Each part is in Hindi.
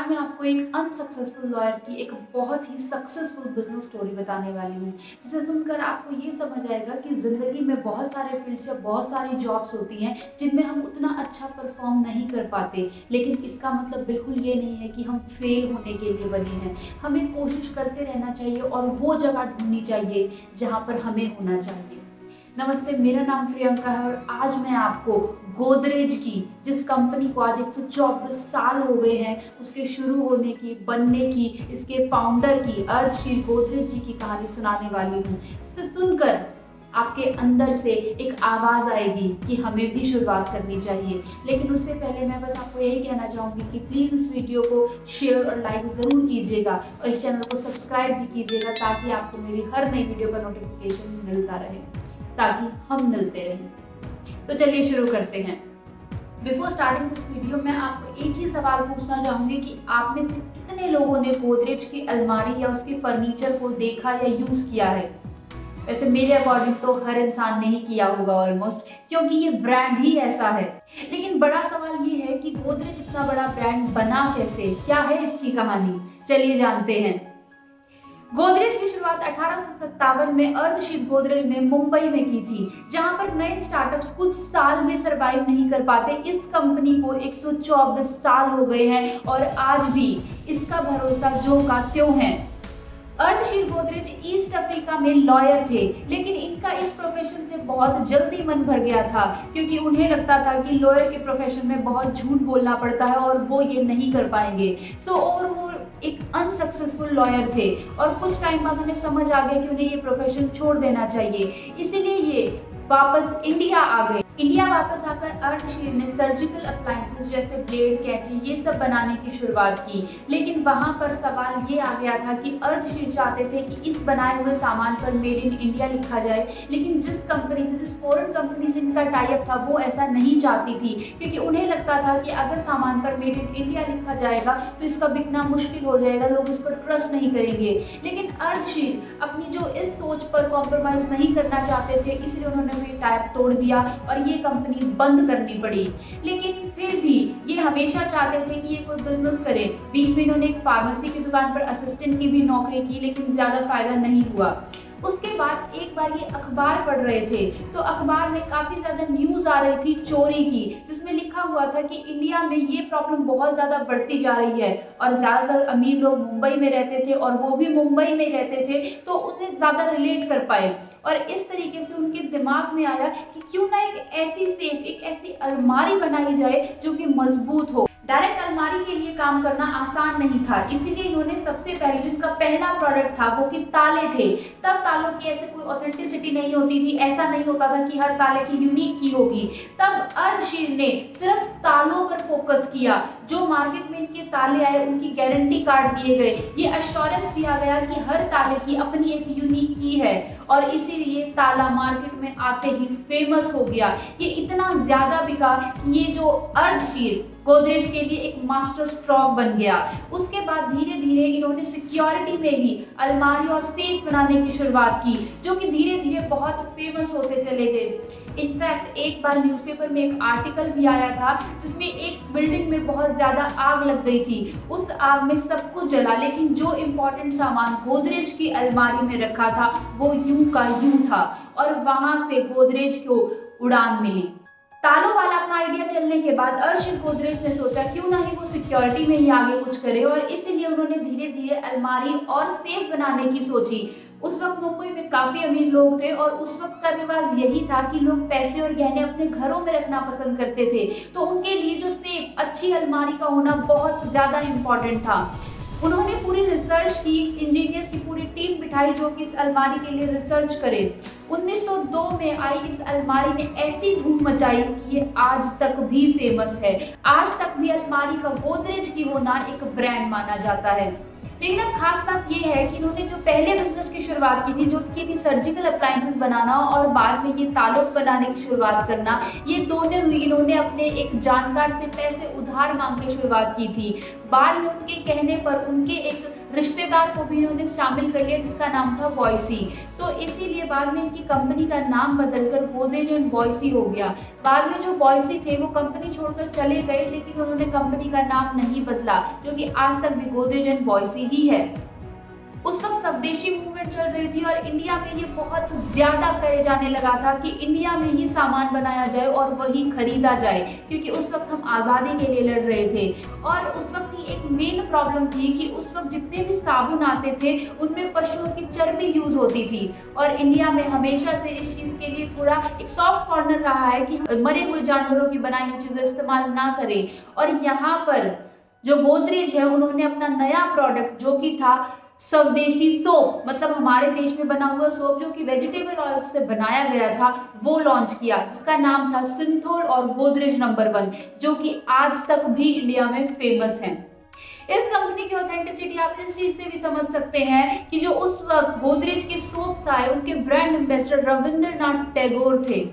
आज मैं आपको एक अनसक्सेसफुल लॉयर की एक बहुत ही सक्सेसफुल बिजनेस स्टोरी बताने वाली हूँ, जिसे सुनकर आपको ये समझ आएगा कि ज़िंदगी में बहुत सारे फील्ड्स या बहुत सारी जॉब्स होती हैं जिनमें हम उतना अच्छा परफॉर्म नहीं कर पाते। लेकिन इसका मतलब बिल्कुल ये नहीं है कि हम फेल होने के लिए बने हैं। हमें कोशिश करते रहना चाहिए और वो जगह ढूंढनी चाहिए जहाँ पर हमें होना चाहिए। नमस्ते, मेरा नाम प्रियंका है और आज मैं आपको गोदरेज की, जिस कंपनी को आज 124 साल हो गए हैं उसके शुरू होने की, बनने की, इसके फाउंडर की, अर्धशीर गोदरेज जी की कहानी सुनाने वाली हूँ। जिसे सुनकर आपके अंदर से एक आवाज़ आएगी कि हमें भी शुरुआत करनी चाहिए। लेकिन उससे पहले मैं बस आपको यही कहना चाहूँगी कि प्लीज़ इस वीडियो को शेयर और लाइक ज़रूर कीजिएगा और इस चैनल को सब्सक्राइब भी कीजिएगा ताकि आपको मेरी हर नई वीडियो का नोटिफिकेशन मिलता रहे, ताकि हम मिलते रहें। तो चलिए शुरू करते हैं। बिफोर स्टार्टिंग दिस वीडियो मैं आपको एक ही सवाल पूछना चाहूँगी कि आप में से कितने लोगों ने गोदरेज की अलमारी या उसके फर्नीचर को देखा या यूज़ किया है। वैसे मेरे अकॉर्डिंग तो हर इंसान ने ही किया होगा ऑलमोस्ट, क्योंकि ये ब्रांड ही ऐसा है। लेकिन बड़ा सवाल ये है कि गोदरेज इतना बड़ा ब्रांड बना कैसे, क्या है इसकी कहानी, चलिए जानते हैं। गोदरेज की शुरुआत 1857 में अर्धशीर गोदरेज ने मुंबई में की थी, जहां पर नए स्टार्टअप्स कुछ साल में सरवाइव नहीं कर पाते। इस कंपनी को 124 साल हो गए हैं और आज भी इसका भरोसा ज्यों का त्यों है। अर्धशीर गोदरेज ईस्ट अफ्रीका में लॉयर थे, लेकिन इनका इस प्रोफेशन से बहुत जल्दी मन भर गया था, क्योंकि उन्हें लगता था कि लॉयर के प्रोफेशन में बहुत झूठ बोलना पड़ता है और वो ये नहीं कर पाएंगे। और वो एक अनसक्सेसफुल लॉयर थे और कुछ टाइम बाद उन्हें समझ आ गया कि उन्हें ये प्रोफेशन छोड़ देना चाहिए। इसीलिए ये वापस इंडिया आ गए। इंडिया वापस आकर अर्धशीर ने सर्जिकल अप्लायंसेस जैसे ब्लेड, कैंची ये सब बनाने की शुरुआत की। लेकिन वहां पर सवाल ये आ गया था कि अर्धशीर चाहते थे कि इस बनाए हुए सामान पर मेड इन इंडिया लिखा जाए, लेकिन जिस कंपनी से, जिस फॉरेन कंपनी से इनका टाइप था वो ऐसा नहीं चाहती थी, क्योंकि उन्हें लगता था कि अगर सामान पर मेड इन इंडिया लिखा जाएगा तो इसका बिकना मुश्किल हो जाएगा, लोग इस पर ट्रस्ट नहीं करेंगे। लेकिन अर्धशीर अपनी जो इस सोच पर कॉम्प्रोमाइज नहीं करना चाहते थे, इसलिए उन्होंने भी टाइप तोड़ दिया और ये कंपनी बंद करनी पड़ी। लेकिन फिर भी ये हमेशा चाहते थे कि ये कोई बिजनेस करे। बीच में इन्होंने एक फार्मेसी की दुकान पर असिस्टेंट की भी नौकरी की, लेकिन ज्यादा फायदा नहीं हुआ। उसके बाद एक बार ये अखबार पढ़ रहे थे तो अखबार में काफी ज्यादा न्यूज आ रही थी चोरी की, जिसमें लिखा हुआ था कि इंडिया में ये प्रॉब्लम बहुत ज्यादा बढ़ती जा रही है और ज्यादातर अमीर लोग मुंबई में रहते थे और वो भी मुंबई में रहते थे, तो उन्हें ज्यादा रिलेट कर पाए। और इस तरीके से उनके दिमाग में आया कि क्यों ना एक ऐसी सेफ, एक ऐसी अलमारी बनाई जाए जो कि मजबूत हो। डायरेक्ट अलमारी के लिए काम करना आसान नहीं था, इसीलिए इन्होंने सबसे पहले जो इनका पहला प्रोडक्ट था वो कि ताले थे। तब तालों की ऐसे कोई ऑथेंटिसिटी नहीं होती थी, ऐसा नहीं होता था कि हर ताले की यूनिक की होगी। तब अर्धशीर ने सिर्फ तालों पर फोकस किया। जो मार्केट में इनके ताले आए उनकी गारंटी कार्ड दिए गए, ये अश्योरेंस दिया गया कि हर ताले की अपनी एक यूनिक की है, और इसीलिए ताला मार्केट में आते ही फेमस हो गया। ये इतना ज्यादा बिका कि ये जो अर्धशीर गोदरेज के लिए एक मास्टर स्ट्रोक बन गया। उसके बाद धीरे धीरे इन्होंने सिक्योरिटी में ही अलमारी और सेफ बनाने की शुरुआत की, जो कि धीरे धीरे बहुत फेमस होते चले गए। इनफैक्ट एक बार न्यूज़पेपर में एक आर्टिकल भी आया था जिसमें एक बिल्डिंग में बहुत ज्यादा आग लग गई थी। उस आग में सब कुछ जला, लेकिन जो इम्पोर्टेंट सामान गोदरेज की अलमारी में रखा था वो यूं का यूं था, और वहां से गोदरेज को उड़ान मिली। तालों वाला अपना आइडिया चलने के बाद अर्धशीर गोदरेज ने सोचा क्यों ना ही वो सिक्योरिटी में ही आगे कुछ करे, और इसीलिए उन्होंने धीरे धीरे अलमारी और सेफ बनाने की सोची। उस वक्त मुंबई में काफी अमीर लोग थे और उस वक्त का रिवाज यही था कि लोग पैसे और गहने अपने घरों में रखना पसंद करते थे, तो उनके लिए जो सेफ अच्छी अलमारी का होना बहुत ज्यादा इम्पोर्टेंट था। उन्होंने पूरी रिसर्च की, इंजीनियर्स की पूरी टीम बिठाई जो कि इस अलमारी के लिए रिसर्च करे। 1902 में आई इस अलमारी ने ऐसी धूम मचाई कि ये आज तक भी फेमस है। आज तक भी अलमारी का गोदरेज की होना एक ब्रांड माना जाता है। लेकिन अब खास बात ये है कि इन्होंने जो पहले बिजनेस की शुरुआत की थी सर्जिकल अप्लायंसेस बनाना और बाद में ये ताल्लुक बनाने की शुरुआत करना, ये दोनों हुई। इन्होंने अपने एक जानकार से पैसे उधार मांग के शुरुआत की थी। बाद में उनके कहने पर उनके एक रिश्तेदार को भी इन्होंने शामिल कर लिया जिसका नाम था बॉयसी। तो इसीलिए बाद में इनकी कंपनी का नाम बदलकर गोदरेज एंड बॉयसी हो गया। बाद में जो बॉयसी थे वो कंपनी छोड़कर चले गए, लेकिन उन्होंने कंपनी का नाम नहीं बदला, जो कि आज तक भी गोदरेज एंड बॉयसी ही है। उस वक्त स्वदेशी मूवमेंट चल रही थी और इंडिया में ये बहुत ज्यादा करे जाने लगा था कि इंडिया में ही सामान बनाया जाए और वही खरीदा जाए, क्योंकि उस वक्त हम आज़ादी के लिए लड़ रहे थे। और उस वक्त की एक मेन प्रॉब्लम थी कि उस वक्त जितने भी साबुन आते थे उनमें पशुओं की चर्बी यूज होती थी, और इंडिया में हमेशा से इस चीज के लिए थोड़ा एक सॉफ्ट कॉर्नर रहा है कि मरे हुए जानवरों की बनाई हुई चीजें इस्तेमाल ना करें। और यहाँ पर जो गोदरेज है उन्होंने अपना नया प्रोडक्ट जो कि था स्वदेशी सोप, मतलब हमारे देश में बना हुआ सोप जो कि वेजिटेबल ऑयल से बनाया गया था, वो लॉन्च किया, जिसका नाम था सिंथोल और गोदरेज नंबर 1, जो कि आज तक भी इंडिया में फेमस है। इस कंपनी की ऑथेंटिसिटी आप इस चीज से भी समझ सकते हैं कि जो उस वक्त गोदरेज के सोप्स आए उनके ब्रांड एम्बेसडर रविंद्रनाथ टैगोर थे।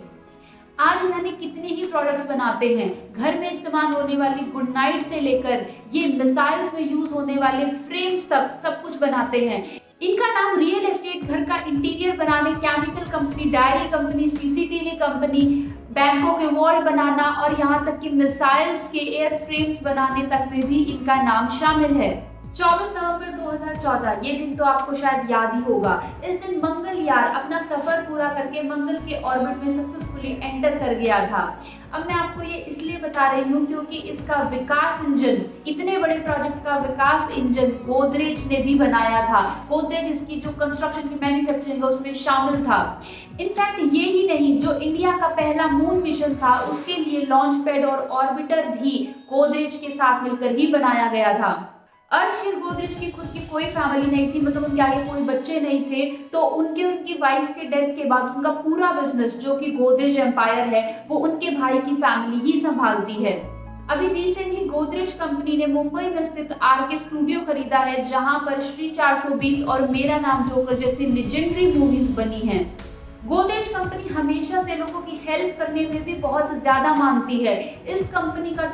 आज इन्होंने कितने ही प्रोडक्ट्स बनाते हैं, घर में इस्तेमाल होने वाली गुड नाइट से लेकर ये मिसाइल्स में यूज होने वाले फ्रेम्स तक सब कुछ बनाते हैं। इनका नाम रियल एस्टेट, घर का इंटीरियर बनाने, chemical company, dairy company, CCTV company, बैंकों के वॉल बनाना और यहाँ तक कि मिसाइल्स के एयर फ्रेम्स बनाने तक में भी इनका नाम शामिल है। 24 नवंबर 2014 ये दिन तो आपको शायद याद ही होगा। इस दिन मंगलयान अपना सफर पूरा करके मंगल के ऑर्बिट में सक्सेसफुली एंटर कर गया था। अब मैं आपको ये इसलिए बता रही हूँ क्योंकि इसका विकास इंजन, इतने बड़े प्रोजेक्ट का विकास इंजन गोदरेज ने भी बनाया था। गोदरेज इसकी जो कंस्ट्रक्शन की मैन्युफैक्चरिंग है उसमें शामिल था। इनफैक्ट ये ही नहीं, जो इंडिया का पहला मून मिशन था उसके लिए लॉन्च पैड और ऑर्बिटर भी गोदरेज के साथ मिलकर ही बनाया गया था। अर्शदीप गोदरेज की खुद की कोई फैमिली नहीं थी, मतलब उनके आगे कोई बच्चे नहीं थे, तो उनकी वाइफ के डेथ के बाद उनका पूरा बिजनेस जो कि गोदरेज एम्पायर है वो उनके भाई की फैमिली ही संभालती है। अभी रिसेंटली गोदरेज कंपनी ने मुंबई में स्थित आरके स्टूडियो खरीदा है, जहां पर श्री 420 और मेरा नाम जोकर जैसी लेजेंडरी मूवीज बनी हैं। गोदरेज कंपनी हमेशा से लोगों की हेल्प करने में भी बहुत ज्यादा मानती है। इस कंपनी का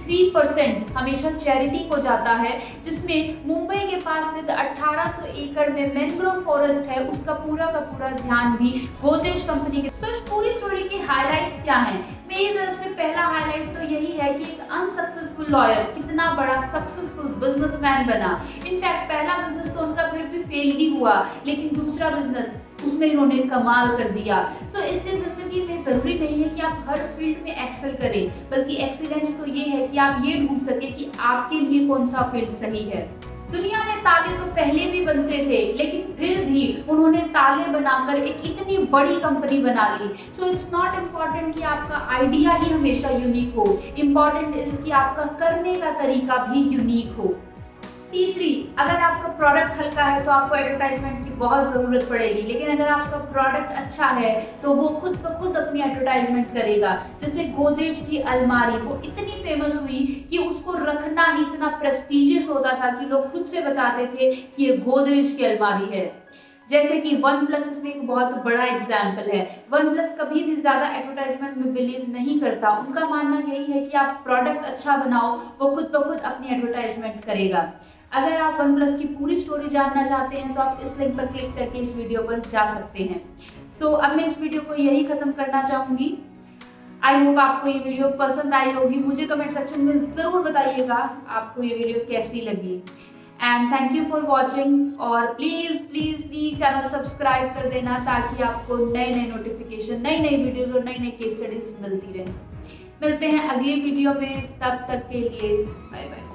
23% हमेशा चैरिटी को जाता है, जिसमें मुंबई के पास स्थित 1800 एकड़ में मैंग्रोव फॉरेस्ट है, उसका पूरा का पूरा ध्यान भी गोदरेज कंपनी के। इस पूरी स्टोरी की हाइलाइट्स क्या हैं? मेरी तरफ से पहला हाईलाइट तो यही है कि एक अनसक्सेसफुल लॉयर कितना बड़ा सक्सेसफुल बिजनेसमैन बना। इनफैक्ट पहला बिजनेस तो उनका फिर भी फेल ही हुआ, लेकिन दूसरा बिजनेस उसमें इन्होंने कमाल कर दिया। तो इसलिए जिंदगी में जरूरी नहीं है कि आप हर फील्ड में एक्सेल करें, बल्कि एक्सीलेंस तो ये है कि आप ये ढूंढ सके कि आपके लिए कौन सा फील्ड सही है। दुनिया में ताले तो पहले भी बनते थे, लेकिन फिर भी उन्होंने ताले बनाकर एक इतनी बड़ी कंपनी बना ली। सो इट्स नॉट इम्पॉर्टेंट कि आपका आइडिया ही हमेशा यूनिक हो, इम्पॉर्टेंट इज कि आपका करने का तरीका भी यूनिक हो। तीसरी, अगर आपका प्रोडक्ट हल्का है तो आपको एडवर्टाइजमेंट की बहुत ज़रूरत पड़ेगी, लेकिन अगर आपका प्रोडक्ट अच्छा है तो वो खुद ब खुद अपनी एडवर्टाइजमेंट करेगा। जैसे गोदरेज की अलमारी, वो इतनी फेमस हुई कि उसको रखना ही इतना प्रेस्टिजियस होता था कि लोग खुद से बताते थे कि ये गोदरेज की अलमारी है। जैसे कि OnePlus इसमें एक बहुत बड़ा एग्जाम्पल है। OnePlus कभी भी ज़्यादा एडवर्टाइजमेंट में बिलीव नहीं करता। उनका मानना यही है कि आप प्रोडक्ट अच्छा बनाओ, वो खुद ब खुद अपनी एडवर्टाइजमेंट करेगा। अगर आप OnePlus की पूरी स्टोरी जानना चाहते हैं तो आप इस लिंक पर क्लिक करके इस वीडियो पर जा सकते हैं। सो अब मैं इस वीडियो को यही खत्म करना चाहूँगी। आई होप आपको ये वीडियो पसंद आई होगी। मुझे कमेंट सेक्शन में ज़रूर बताइएगा आपको ये वीडियो कैसी लगी। And thank you for watching, और please please please channel subscribe कर देना ताकि आपको नए नए नोटिफिकेशन, नई नई वीडियोज़ और नई नई केस स्टडीज मिलती रहे। मिलते हैं अगली वीडियो में, तब तक के लिए बाय बाय।